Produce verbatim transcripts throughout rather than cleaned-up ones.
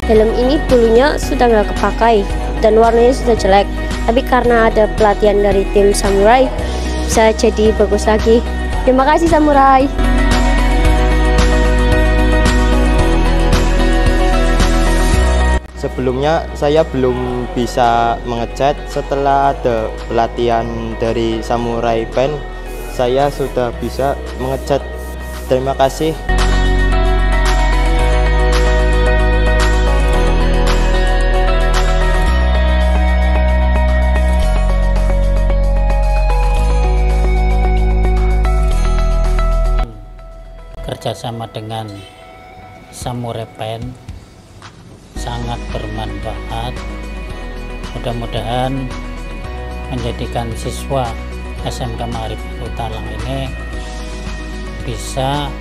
helm ini dulunya sudah nggak kepakai dan warnanya sudah jelek, tapi karena ada pelatihan dari tim Samurai bisa jadi bagus lagi. Terima kasih Samurai. Sebelumnya saya belum bisa mengecat, setelah ada pelatihan dari Samurai Pen saya sudah bisa mengecat. Terima kasih. Kerjasama dengan Samurai Pen sangat bermanfaat. Mudah-mudahan menjadikan siswa S M K Ma'rifatul Talang ini bisa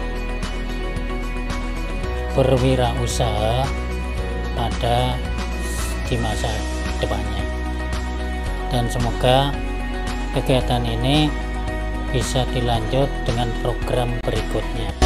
berwirausaha pada di masa depannya, dan semoga kegiatan ini bisa dilanjut dengan program berikutnya.